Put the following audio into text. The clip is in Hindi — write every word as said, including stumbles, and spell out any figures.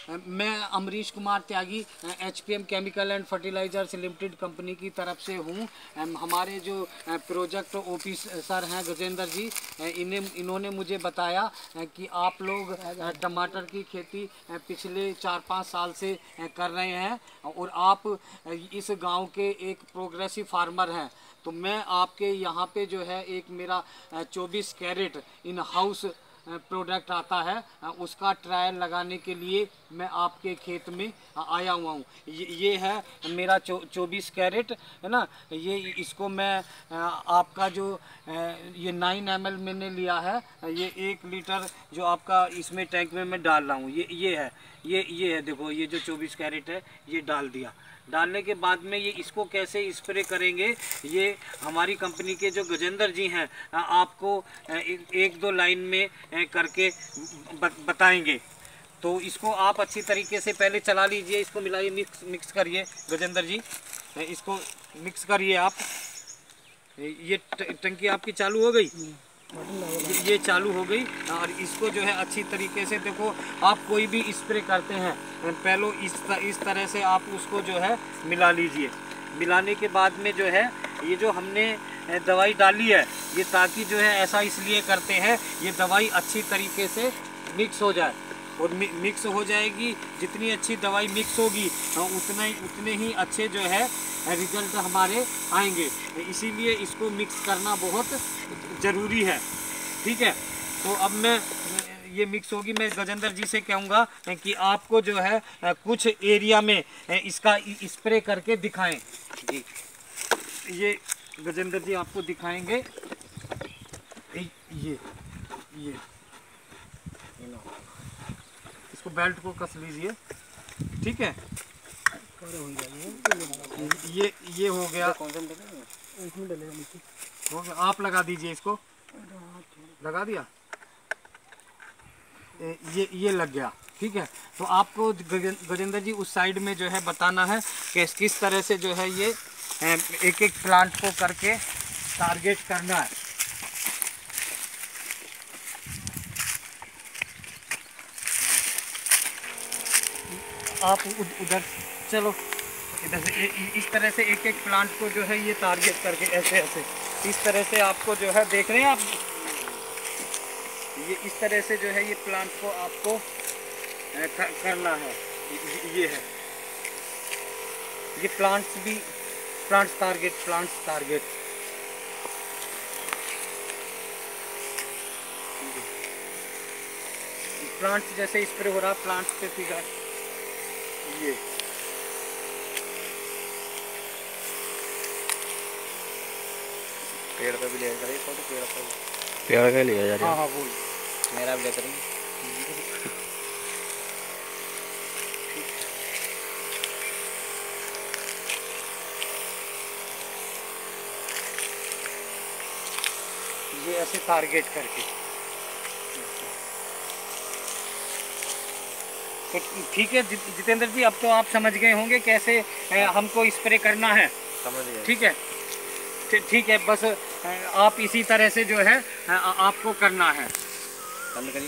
मैं Amrish Kumar Tyagi H P M chemical and fertilisers limited company की तरफ से हूँ। हमारे जो प्रोजेक्ट ऑफिसर हैं गजेंद्र जी, इन्हें इन्होंने मुझे बताया कि आप लोग टमाटर की खेती पिछले चार पाँच साल से कर रहे हैं और आप इस गांव के एक प्रोग्रेसिव फार्मर हैं। तो मैं आपके यहाँ पे जो है एक मेरा चौबीस कैरेट इन हाउस प्रोडक्ट आता है, उसका ट्रायल लगाने के लिए मैं आपके खेत में आया हुआ हूँ। ये, ये है मेरा चौ चौबीस कैरेट है ना। ये इसको मैं आपका जो ये नाइन एम एल मैंने लिया है, ये एक लीटर जो आपका इसमें टैंक में मैं डाल रहा हूँ, ये ये है ये ये है देखो, ये जो चौबीस कैरेट है ये डाल दिया। डालने के बाद में ये इसको कैसे स्प्रे करेंगे, ये हमारी कंपनी के जो गजेंद्र जी हैं आपको एक दो लाइन में करके बताएंगे। तो इसको आप अच्छी तरीके से पहले चला लीजिए, इसको मिलाइए, मिक्स मिक्स करिए गजेंद्र जी, इसको मिक्स करिए आप। ये टंकी आपकी चालू हो गई, ये चालू हो गई। और इसको जो है अच्छी तरीके से देखो, आप कोई भी स्प्रे करते हैं पहले इस इस तरह से आप उसको जो है मिला लीजिए। मिलाने के बाद में जो है ये जो हमने दवाई डाली है, ये ताकि जो है ऐसा इसलिए करते हैं, ये दवाई अच्छी तरीके से मिक्स हो जाए। और मिक्स हो जाएगी, जितनी अच्छी दवाई मिक्स होगी उतना ही उतने ही अच्छे जो है रिजल्ट हमारे आएंगे। इसीलिए इसको मिक्स करना बहुत ज़रूरी है, ठीक है। तो अब मैं ये मिक्स होगी, मैं गजेंद्र जी से कहूँगा कि आपको जो है कुछ एरिया में इसका स्प्रे करके दिखाएं जी। ये गजेंद्र जी आपको दिखाएंगे, ये ये इसको बेल्ट को कस लीजिए, ठीक है। ये ये हो गया, हो गया, आप लगा दीजिए इसको, लगा दिया, ये ये लग गया, ठीक है। तो आपको गजेंद्र जी उस साइड में जो है बताना है कि किस तरह से जो है ये एक एक प्लांट को करके टारगेट करना है। आप उधर चलो, इधर से इस तरह से एक एक प्लांट को जो है ये टारगेट करके ऐसे ऐसे इस तरह से आपको जो है देख रहे हैं आप, ये इस तरह से जो है ये प्लांट को आपको करना है। ये है, ये प्लांट्स भी plants target plants target plants जैसे स्प्रे हो रहा है प्लांट्स पे फिगर। ये पेड़ पे भी लिया जा रहा है, फोटो पेड़ पे पेड़ का लिया जा रहा है। हाँ हाँ बोल, मेरा भी लेते रहिए। ये ऐसे टारगेट करके, तो ठीक है जितेंद्र जी, अब तो आप समझ गए होंगे कैसे हमको स्प्रे करना है, समझ गए, ठीक है। ठीक है, बस आप इसी तरह से जो है आपको करना है।